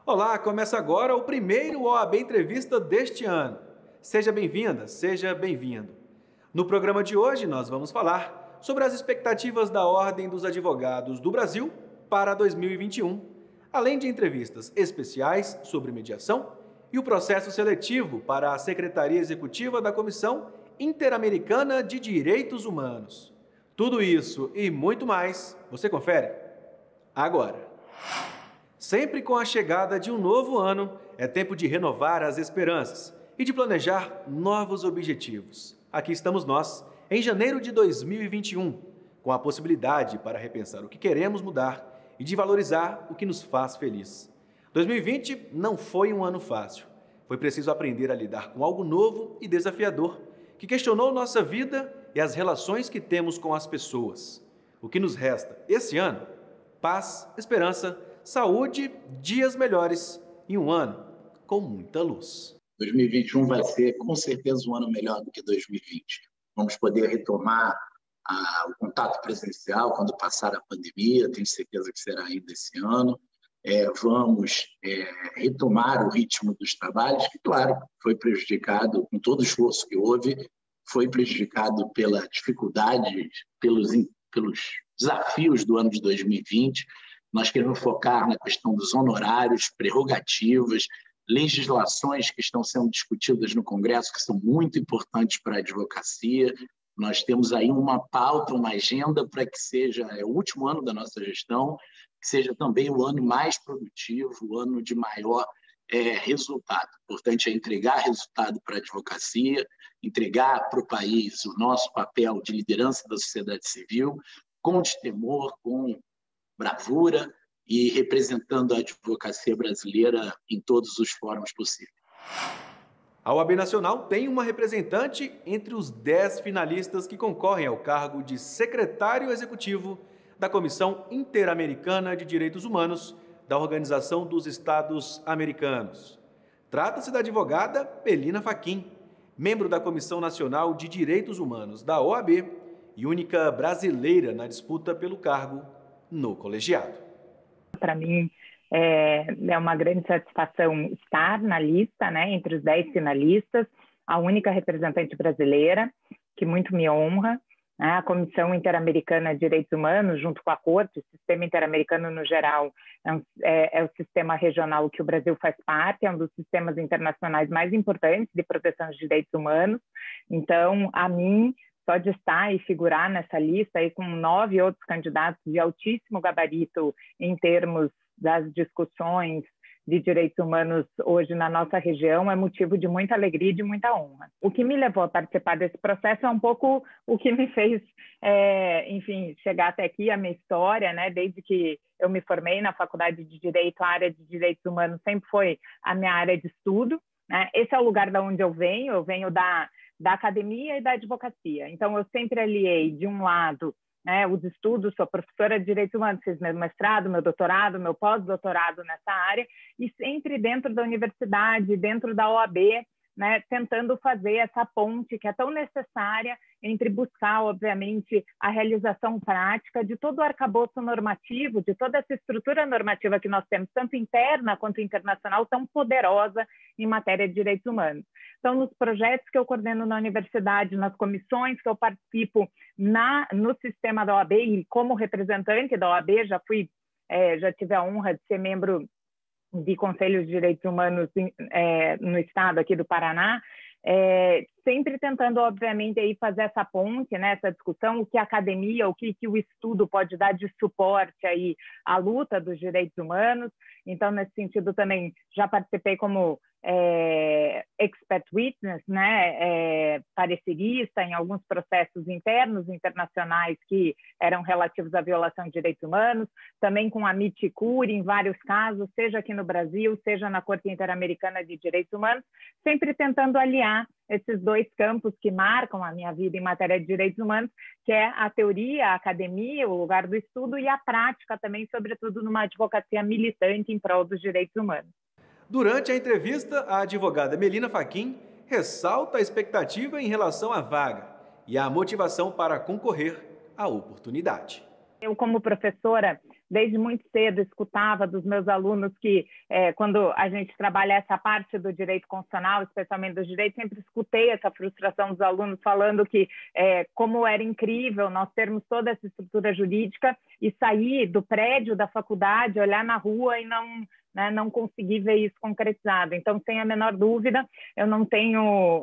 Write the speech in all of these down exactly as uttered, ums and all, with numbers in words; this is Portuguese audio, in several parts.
Olá, começa agora o primeiro O A B Entrevista deste ano. Seja bem-vinda, seja bem-vindo. No programa de hoje, nós vamos falar sobre as expectativas da Ordem dos Advogados do Brasil para dois mil e vinte e um, além de entrevistas especiais sobre mediação e o processo seletivo para a Secretaria Executiva da Comissão Interamericana de Direitos Humanos. Tudo isso e muito mais, você confere agora. Sempre com a chegada de um novo ano, é tempo de renovar as esperanças e de planejar novos objetivos. Aqui estamos nós, em janeiro de dois mil e vinte e um, com a possibilidade para repensar o que queremos mudar e de valorizar o que nos faz feliz. dois mil e vinte não foi um ano fácil. Foi preciso aprender a lidar com algo novo e desafiador, que questionou nossa vida e as relações que temos com as pessoas. O que nos resta esse ano? Paz, esperança, saúde, dias melhores e um ano com muita luz. dois mil e vinte e um vai ser, com certeza, um ano melhor do que dois mil e vinte. Vamos poder retomar a, o contato presencial quando passar a pandemia, tenho certeza que será ainda esse ano. É, vamos é, retomar o ritmo dos trabalhos, que, claro, foi prejudicado, com todo o esforço que houve, foi prejudicado pela dificuldade, pelos, pelos desafios do ano de dois mil e vinte. Nós queremos focar na questão dos honorários, prerrogativas, legislações que estão sendo discutidas no Congresso, que são muito importantes para a advocacia. Nós temos aí uma pauta, uma agenda para que seja é, o último ano da nossa gestão, que seja também o ano mais produtivo, o ano de maior é, resultado. O importante é entregar resultado para a advocacia, entregar para o país o nosso papel de liderança da sociedade civil, com destemor, com bravura e representando a advocacia brasileira em todos os fóruns possíveis. A O A B Nacional tem uma representante entre os dez finalistas que concorrem ao cargo de secretário executivo da Comissão Interamericana de Direitos Humanos da Organização dos Estados Americanos. Trata-se da advogada Melina Fachin, membro da Comissão Nacional de Direitos Humanos da O A B e única brasileira na disputa pelo cargo no colegiado. Para mim, é, é uma grande satisfação estar na lista, né, entre os dez finalistas, a única representante brasileira, que muito me honra. Né, a Comissão Interamericana de Direitos Humanos, junto com a Corte, o sistema interamericano no geral, é, um, é, é o sistema regional que o Brasil faz parte, é um dos sistemas internacionais mais importantes de proteção de direitos humanos. Então, a mim, só de estar e figurar nessa lista aí com nove outros candidatos de altíssimo gabarito em termos das discussões de direitos humanos hoje na nossa região é motivo de muita alegria e de muita honra. O que me levou a participar desse processo é um pouco o que me fez, é, enfim, chegar até aqui, a minha história, né? Desde que eu me formei na Faculdade de Direito, a área de direitos humanos sempre foi a minha área de estudo, né? Esse é o lugar de onde eu venho, eu venho da da academia e da advocacia. Então, eu sempre aliei, de um lado, né, os estudos, sou professora de Direitos Humanos, fiz meu mestrado, meu doutorado, meu pós-doutorado nessa área, e sempre dentro da universidade, dentro da O A B, né, tentando fazer essa ponte que é tão necessária entre buscar, obviamente, a realização prática de todo o arcabouço normativo, de toda essa estrutura normativa que nós temos, tanto interna quanto internacional, tão poderosa em matéria de direitos humanos. Então, nos projetos que eu coordeno na universidade, nas comissões que eu participo na, no sistema da O A B e como representante da O A B, já fui, é, já tive a honra de ser membro de Conselhos de Direitos Humanos é, no estado aqui do Paraná, é, sempre tentando, obviamente, aí fazer essa ponte, né, essa discussão, o que a academia, o que, que o estudo pode dar de suporte aí à luta dos direitos humanos. Então, nesse sentido, também já participei como é, expert witness, né, é, parecerista em alguns processos internos internacionais que eram relativos à violação de direitos humanos, também com a Miticuri em vários casos, seja aqui no Brasil, seja na Corte Interamericana de Direitos Humanos, sempre tentando aliar esses dois campos que marcam a minha vida em matéria de direitos humanos, que é a teoria, a academia, o lugar do estudo, e a prática também, sobretudo numa advocacia militante em prol dos direitos humanos. Durante a entrevista, a advogada Melina Fachin ressalta a expectativa em relação à vaga e a motivação para concorrer à oportunidade. Eu, como professora desde muito cedo, escutava dos meus alunos que, é, quando a gente trabalha essa parte do direito constitucional, especialmente do direito, sempre escutei essa frustração dos alunos falando que, é, como era incrível nós termos toda essa estrutura jurídica e sair do prédio da faculdade, olhar na rua e não... Né, não consegui ver isso concretizado. Então, sem a menor dúvida, eu não tenho,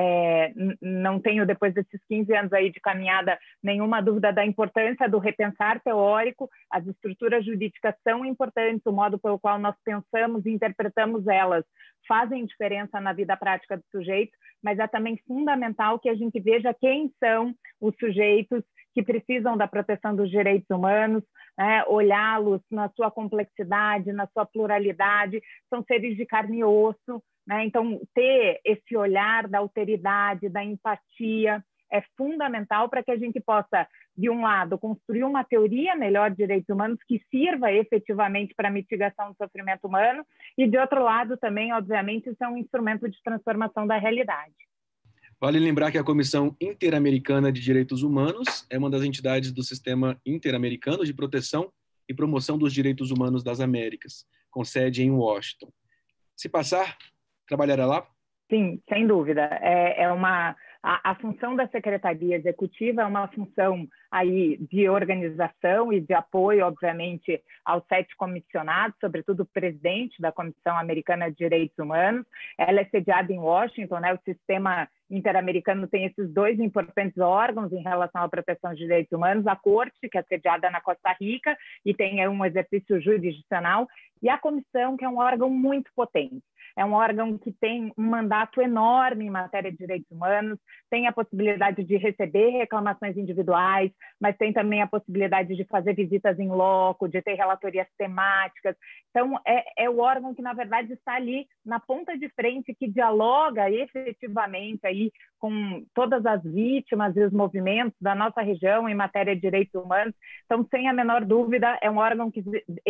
é, não tenho, depois desses quinze anos aí de caminhada, nenhuma dúvida da importância do repensar teórico. As estruturas jurídicas são importantes, o modo pelo qual nós pensamos e interpretamos elas fazem diferença na vida prática do sujeito, mas é também fundamental que a gente veja quem são os sujeitos que precisam da proteção dos direitos humanos, né? Olhá-los na sua complexidade, na sua pluralidade, são seres de carne e osso, né? Então, ter esse olhar da alteridade, da empatia, é fundamental para que a gente possa, de um lado, construir uma teoria melhor de direitos humanos que sirva efetivamente para a mitigação do sofrimento humano e, de outro lado, também, obviamente, isso é um instrumento de transformação da realidade. Vale lembrar que a Comissão Interamericana de Direitos Humanos é uma das entidades do Sistema Interamericano de Proteção e Promoção dos Direitos Humanos das Américas, com sede em Washington. Se passar, trabalhará lá? Sim, sem dúvida. É, é uma... A, a função da Secretaria Executiva é uma função aí de organização e de apoio, obviamente, aos sete comissionados, sobretudo o presidente da Comissão Americana de Direitos Humanos. Ela é sediada em Washington, né? O sistema interamericano tem esses dois importantes órgãos em relação à proteção de direitos humanos, a Corte, que é sediada na Costa Rica e tem um exercício jurisdicional, e a Comissão, que é um órgão muito potente. É um órgão que tem um mandato enorme em matéria de direitos humanos, tem a possibilidade de receber reclamações individuais, mas tem também a possibilidade de fazer visitas em loco, de ter relatorias temáticas. Então, é, é o órgão que, na verdade, está ali na ponta de frente, que dialoga efetivamente aí com todas as vítimas e os movimentos da nossa região em matéria de direitos humanos. Então, sem a menor dúvida, é um órgão que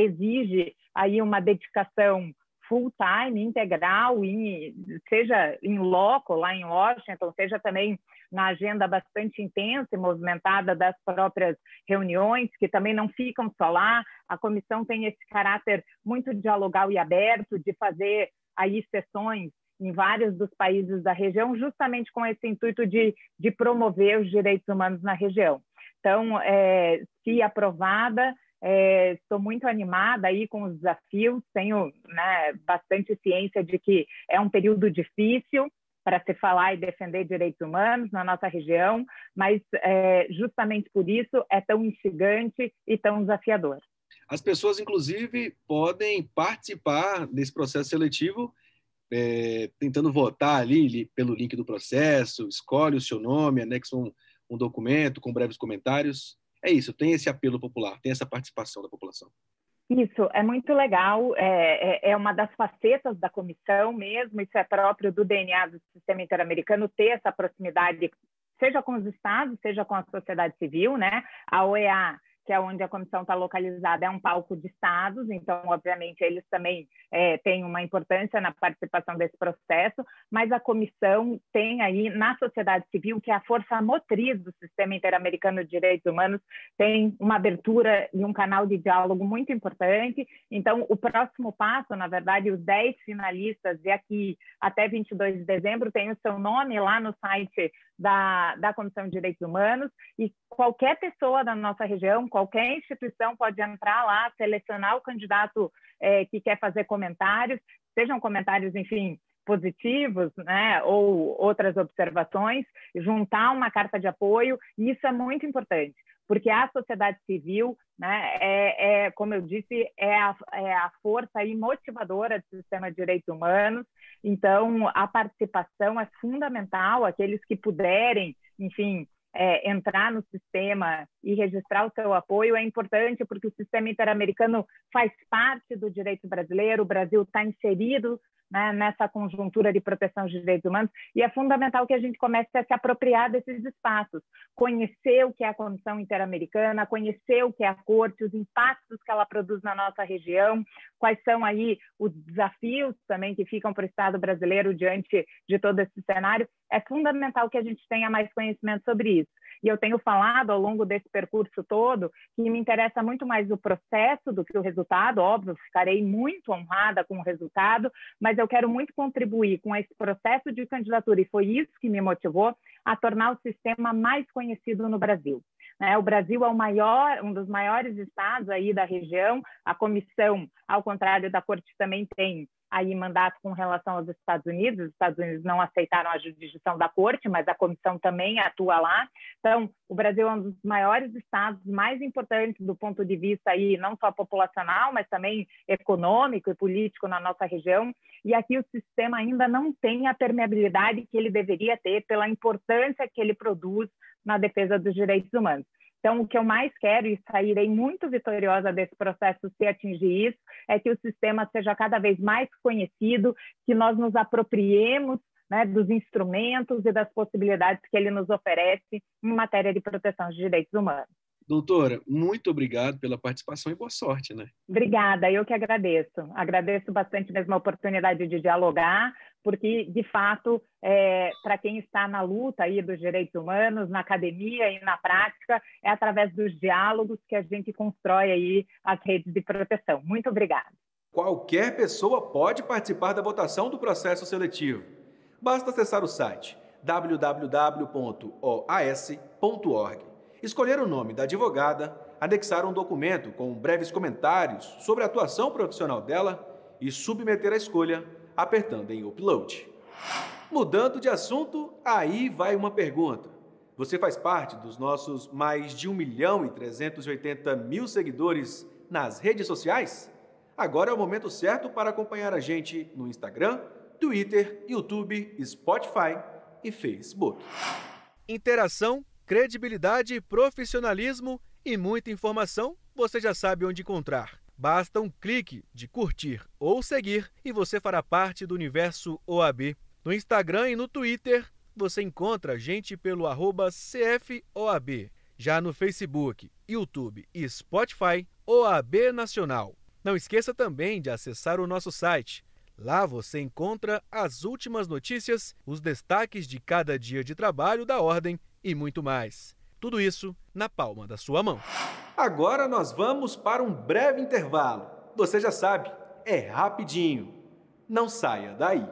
exige aí uma dedicação full-time, integral, em, seja em loco, lá em Washington, seja também na agenda bastante intensa e movimentada das próprias reuniões, que também não ficam só lá. A comissão tem esse caráter muito dialogal e aberto, de fazer aí sessões em vários dos países da região, justamente com esse intuito de, de promover os direitos humanos na região. Então, é, se aprovada, É, estou muito animada aí com os desafios, tenho, né, bastante ciência de que é um período difícil para se falar e defender direitos humanos na nossa região, mas é, justamente por isso é tão instigante e tão desafiador. As pessoas, inclusive, podem participar desse processo seletivo, é, tentando votar ali pelo link do processo, escolhe o seu nome, anexa um, um documento com breves comentários. É isso, tem esse apelo popular, tem essa participação da população. Isso, é muito legal, é, é uma das facetas da comissão mesmo, isso é próprio do D N A do Sistema Interamericano, ter essa proximidade, seja com os estados, seja com a sociedade civil, né? A O E A, que é onde a comissão está localizada, é um palco de estados, então, obviamente, eles também é, têm uma importância na participação desse processo, mas a comissão tem aí, na sociedade civil, que é a força motriz do Sistema Interamericano de Direitos Humanos, tem uma abertura e um canal de diálogo muito importante. Então, o próximo passo, na verdade, os dez finalistas, e aqui até vinte e dois de dezembro, tem o seu nome lá no site da, da Comissão de Direitos Humanos, e qualquer pessoa da nossa região, qualquer instituição pode entrar lá, selecionar o candidato é, que quer fazer comentários, sejam comentários, enfim, positivos, né, ou outras observações, juntar uma carta de apoio, e isso é muito importante, porque a sociedade civil, né, é, é, como eu disse, é a, é a força aí motivadora do sistema de direitos humanos. Então, a participação é fundamental, aqueles que puderem, enfim, É, entrar no sistema e registrar o seu apoio é importante, porque o sistema interamericano faz parte do direito brasileiro, o Brasil está inserido, né, nessa conjuntura de proteção de direitos humanos, e é fundamental que a gente comece a se apropriar desses espaços, conhecer o que é a Comissão Interamericana, conhecer o que é a Corte, os impactos que ela produz na nossa região, quais são aí os desafios também que ficam para o Estado brasileiro diante de todo esse cenário. É fundamental que a gente tenha mais conhecimento sobre isso. E eu tenho falado ao longo desse percurso todo que me interessa muito mais o processo do que o resultado. Óbvio, ficarei muito honrada com o resultado, mas eu quero muito contribuir com esse processo de candidatura, e foi isso que me motivou a tornar o sistema mais conhecido no Brasil. O Brasil é o maior, um dos maiores estados aí da região. A comissão, ao contrário da corte, também tem aí mandato com relação aos Estados Unidos. Os Estados Unidos não aceitaram a jurisdição da corte, mas a comissão também atua lá. Então, o Brasil é um dos maiores estados, mais importantes do ponto de vista aí, não só populacional, mas também econômico e político na nossa região. E aqui o sistema ainda não tem a permeabilidade que ele deveria ter pela importância que ele produz na defesa dos direitos humanos. Então, o que eu mais quero, e sairei muito vitoriosa desse processo se atingir isso, é que o sistema seja cada vez mais conhecido, que nós nos apropriemos, né, dos instrumentos e das possibilidades que ele nos oferece em matéria de proteção de direitos humanos. Doutora, muito obrigado pela participação e boa sorte, né? Obrigada, eu que agradeço. Agradeço bastante mesmo a oportunidade de dialogar, porque, de fato, é, para quem está na luta aí dos direitos humanos, na academia e na prática, é através dos diálogos que a gente constrói aí as redes de proteção. Muito obrigada. Qualquer pessoa pode participar da votação do processo seletivo. Basta acessar o site w w w ponto o a s ponto org. Escolher o nome da advogada, anexar um documento com breves comentários sobre a atuação profissional dela e submeter a escolha apertando em Upload. Mudando de assunto, aí vai uma pergunta. Você faz parte dos nossos mais de um milhão e trezentos e oitenta mil seguidores nas redes sociais? Agora é o momento certo para acompanhar a gente no Instagram, Twitter, YouTube, Spotify e Facebook. Interação, credibilidade, profissionalismo e muita informação, você já sabe onde encontrar. Basta um clique de curtir ou seguir e você fará parte do universo O A B. No Instagram e no Twitter, você encontra a gente pelo arroba C F O A B. Já no Facebook, YouTube e Spotify, O A B Nacional. Não esqueça também de acessar o nosso site. Lá você encontra as últimas notícias, os destaques de cada dia de trabalho da Ordem e muito mais. Tudo isso na palma da sua mão. Agora nós vamos para um breve intervalo. Você já sabe, é rapidinho. Não saia daí.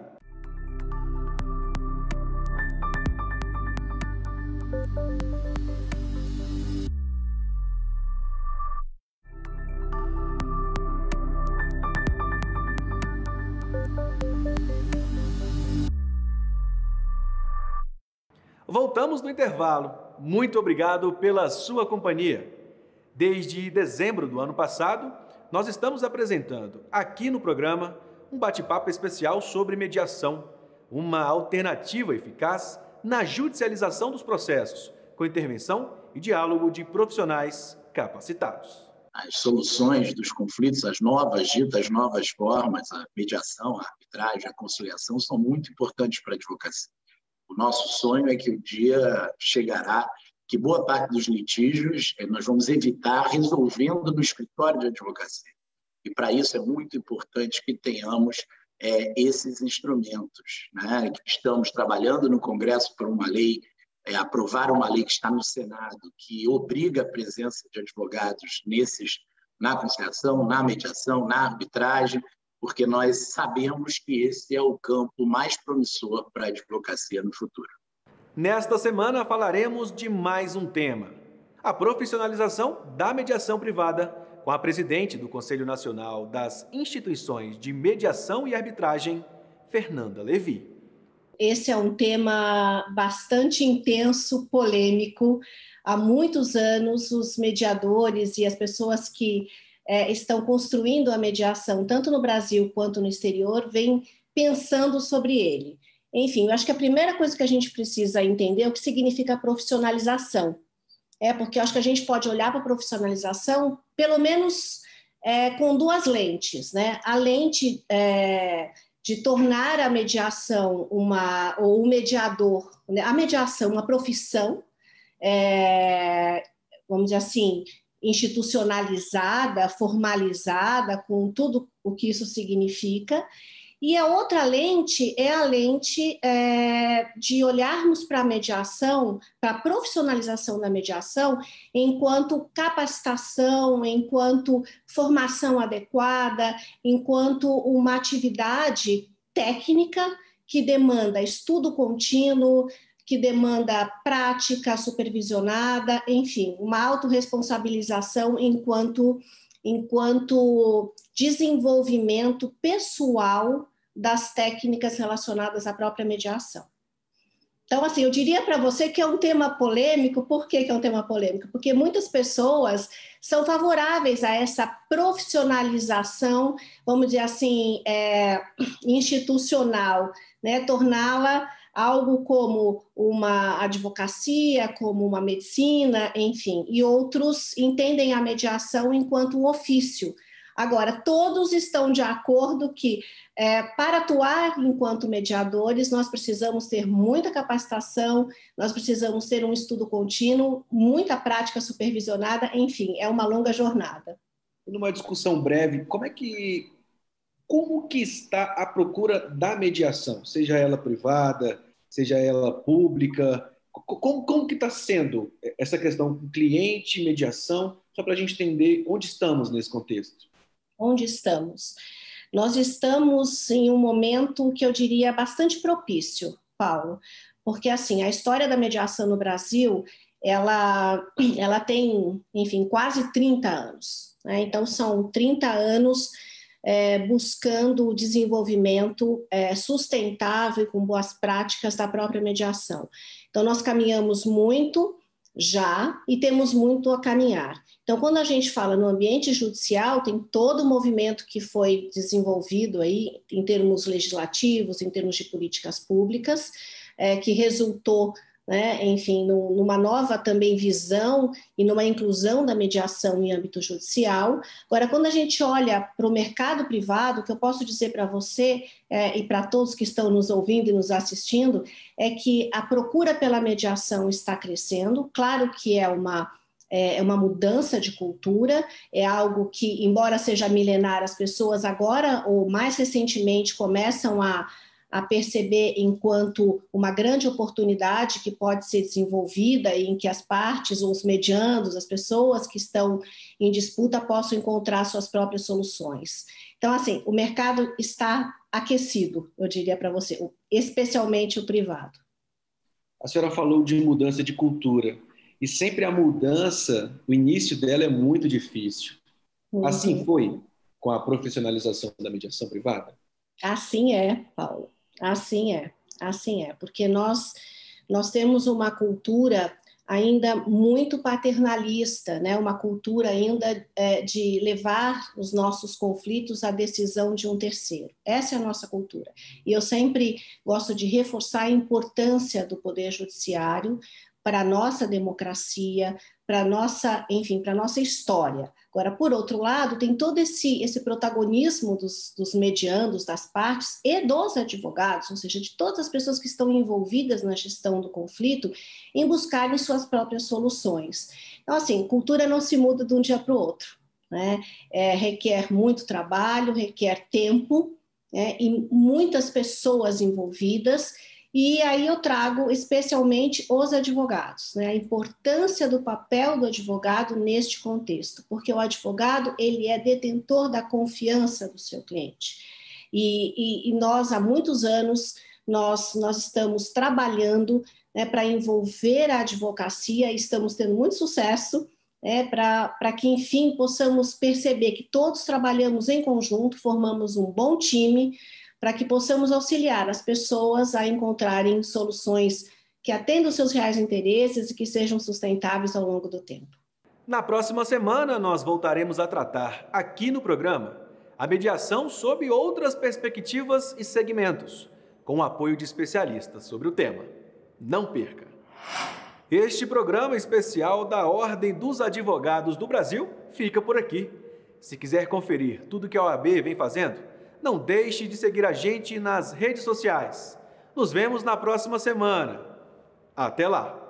Voltamos no intervalo. Muito obrigado pela sua companhia. Desde dezembro do ano passado, nós estamos apresentando aqui no programa um bate-papo especial sobre mediação, uma alternativa eficaz na judicialização dos processos, com intervenção e diálogo de profissionais capacitados. As soluções dos conflitos, as novas, ditas novas formas, a mediação, a arbitragem, a conciliação, são muito importantes para a advocacia. O nosso sonho é que o dia chegará que boa parte dos litígios nós vamos evitar resolvendo no escritório de advocacia. E, para isso, é muito importante que tenhamos é, esses instrumentos, né? Estamos trabalhando no Congresso por uma lei, é, aprovar uma lei que está no Senado, que obriga a presença de advogados nesses, na conciliação, na mediação, na arbitragem, porque nós sabemos que esse é o campo mais promissor para a advocacia no futuro. Nesta semana falaremos de mais um tema, a profissionalização da mediação privada, com a presidente do Conselho Nacional das Instituições de Mediação e Arbitragem, Fernanda Levi. Esse é um tema bastante intenso, polêmico. Há muitos anos, os mediadores e as pessoas que É, estão construindo a mediação, tanto no Brasil quanto no exterior, vêm pensando sobre ele. Enfim, eu acho que a primeira coisa que a gente precisa entender é o que significa profissionalização. É porque eu acho que a gente pode olhar para a profissionalização, pelo menos é, com duas lentes, né? A lente é, de tornar a mediação uma, ou o mediador, né? A mediação uma profissão, é, vamos dizer assim, institucionalizada, formalizada, com tudo o que isso significa, E a outra lente é a lente é, de olharmos para a mediação, para a profissionalização da mediação, enquanto capacitação, enquanto formação adequada, enquanto uma atividade técnica que demanda estudo contínuo, que demanda prática supervisionada, enfim, uma autorresponsabilização enquanto, enquanto desenvolvimento pessoal das técnicas relacionadas à própria mediação. Então, assim, eu diria para você que é um tema polêmico. Por que que é um tema polêmico? Porque muitas pessoas são favoráveis a essa profissionalização, vamos dizer assim, é, institucional, né? Torná-la algo como uma advocacia, como uma medicina, enfim, e outros entendem a mediação enquanto um ofício. Agora, todos estão de acordo que, é, para atuar enquanto mediadores, nós precisamos ter muita capacitação, nós precisamos ter um estudo contínuo, muita prática supervisionada, enfim, é uma longa jornada. Numa discussão breve, como é que, como que está a procura da mediação, seja ela privada, seja ela pública? Como, como que está sendo essa questão cliente, mediação, só para a gente entender onde estamos nesse contexto? Onde estamos? Nós estamos em um momento que eu diria bastante propício, Paulo, porque assim, a história da mediação no Brasil, ela, ela tem, enfim, quase trinta anos, né? Então são trinta anos é, buscando o desenvolvimento é, sustentável e com boas práticas da própria mediação. Então nós caminhamos muito já e temos muito a caminhar. Então, quando a gente fala no ambiente judicial, tem todo o movimento que foi desenvolvido aí em termos legislativos, em termos de políticas públicas, é, que resultou, né, enfim, no, numa nova também visão e numa inclusão da mediação em âmbito judicial. Agora, quando a gente olha para o mercado privado, o que eu posso dizer para você é, e para todos que estão nos ouvindo e nos assistindo, é que a procura pela mediação está crescendo. Claro que é uma é uma mudança de cultura, é algo que, embora seja milenar, as pessoas agora, ou mais recentemente, começam a, a perceber enquanto uma grande oportunidade que pode ser desenvolvida e em que as partes, os mediandos, as pessoas que estão em disputa possam encontrar suas próprias soluções. Então, assim, o mercado está aquecido, eu diria para você, especialmente o privado. A senhora falou de mudança de cultura. E sempre a mudança, o início dela é muito difícil. Uhum. Assim foi com a profissionalização da mediação privada? Assim é, Paulo. Assim é. Assim é. Porque nós, nós temos uma cultura ainda muito paternalista, né? Uma cultura ainda é, de levar os nossos conflitos à decisão de um terceiro. Essa é a nossa cultura. E eu sempre gosto de reforçar a importância do Poder Judiciário para a nossa democracia, para a nossa, enfim, para a nossa história. Agora, por outro lado, tem todo esse, esse protagonismo dos, dos mediandos, das partes e dos advogados, ou seja, de todas as pessoas que estão envolvidas na gestão do conflito, em buscarem suas próprias soluções. Então, assim, cultura não se muda de um dia para o outro, né? É, requer muito trabalho, requer tempo, né? E muitas pessoas envolvidas. E aí eu trago especialmente os advogados, né? A importância do papel do advogado neste contexto, porque o advogado, ele é detentor da confiança do seu cliente. E, e, e nós, há muitos anos, nós, nós estamos trabalhando, né, para envolver a advocacia e estamos tendo muito sucesso, né, para que, enfim, possamos perceber que todos trabalhamos em conjunto, formamos um bom time, para que possamos auxiliar as pessoas a encontrarem soluções que atendam seus reais interesses e que sejam sustentáveis ao longo do tempo. Na próxima semana, nós voltaremos a tratar, aqui no programa, a mediação sob outras perspectivas e segmentos, com o apoio de especialistas sobre o tema. Não perca! Este programa especial da Ordem dos Advogados do Brasil fica por aqui. Se quiser conferir tudo que a O A B vem fazendo, não deixe de seguir a gente nas redes sociais. Nos vemos na próxima semana. Até lá!